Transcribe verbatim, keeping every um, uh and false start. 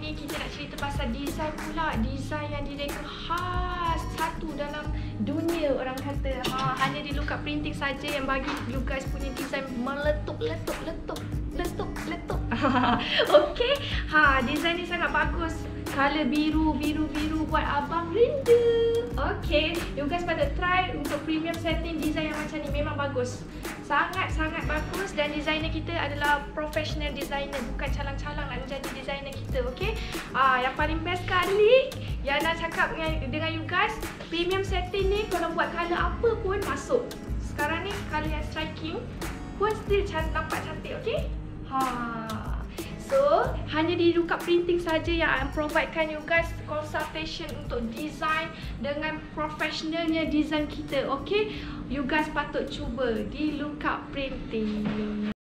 ni kita nak cerita pasal design pula. Design yang direka khas satu dalam dunia orang kata. Ha, hanya di Lookup Printing saja yang bagi you guys punya design meletup, letup, letup, letup, letup. Okey. Ha, design ni sangat bagus. Color biru, biru, biru buat abang rindu. Okey, you guys patut try untuk premium setting design yang macam ni. Memang bagus. Sangat-sangat bagus dan designer kita adalah professional designer, bukan calang-calang nak menjadi designer kita, okey? Ah, yang paling best sekali yang nak cakap dengan, dengan you guys, premium setting ni kalau buat color apa pun masuk. Sekarang ni color yang striking pun still cantik, nampak cantik, okey? Ha. So, hanya di Lookup Printing saja yang I providekan you guys consultation untuk design dengan profesionalnya design kita, okey? You guys patut cuba di Lookup Printing.